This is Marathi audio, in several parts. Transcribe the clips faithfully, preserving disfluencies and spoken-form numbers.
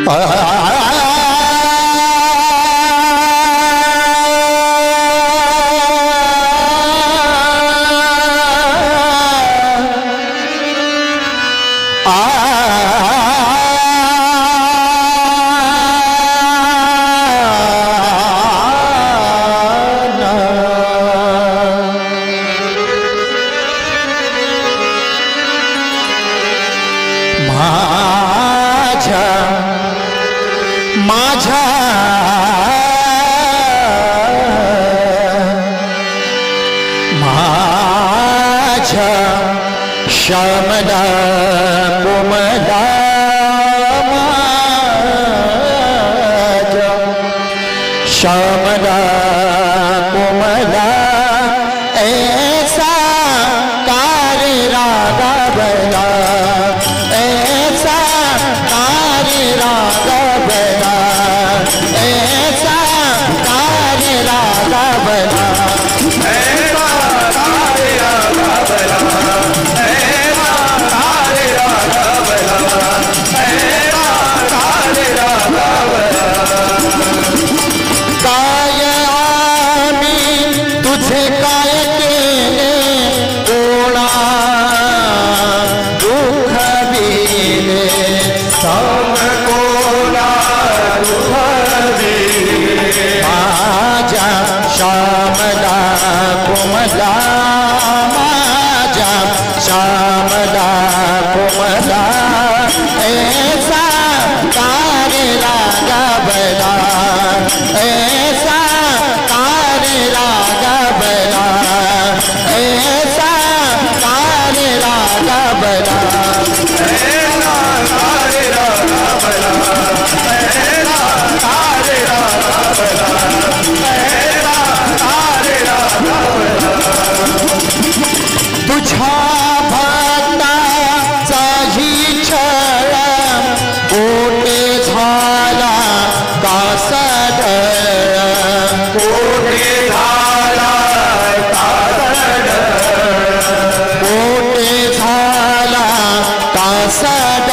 माझा माझा श्यामला कोमला माझा श्यामला कोमला ऐसा कारी रागा बला ऐसा कारी रागा बला ऐसा कारी रागा बला ऐसा कारी रागा बला ऐसा कारी रागा बला ऐसा कारी रागा बला काय आम्ही तुझे काय केले कोणा दुःख दिले सम कोणा दुःख दिले माझ्या श्यामला कोमला माझ्या श्यामला कोमला ऐसा कारी रागा बला ऐसा कारी रागा बला ऐसा कारी रागा बला ऐसा कारी रागा बला ऐसा कारी रागा बला ऐसा कारी रागा बला तुझ्या भक्ताचाही छळ कोटे झाला कासड कोटे झाला कासड कोटे झाला कासड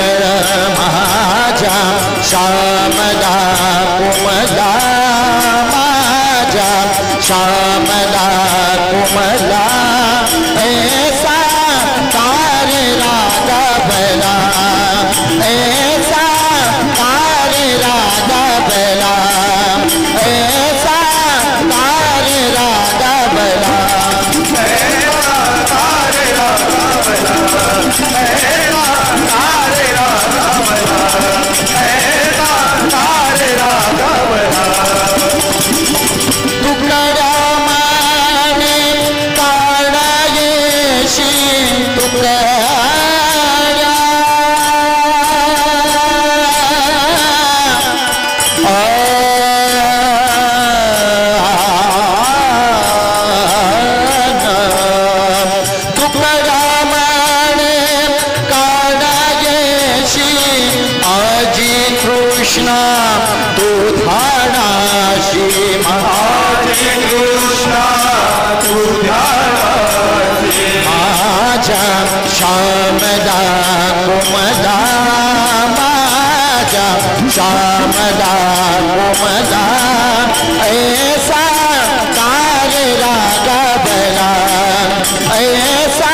माझ्या श्यामला कोमला माझ्या श्यामला कोमला ऐसा कारी रागा बला ऐसा कारी रागा बला ऐसा कारी रागा बला ऐसा कारी रागा बला ऐसा कारी रागा बला ऐसा कारी रागा बला तुकड्या माने काढा येशी तुकड्या तुकड्या माने काढा येशी आजी कृष्णा तू धाडाशी आजी कृष्णा तू धाडाशी माझ्या श्यामला कोमला माझ्या श्यामला कोमला ऐसा कारी रागा बला ऐसा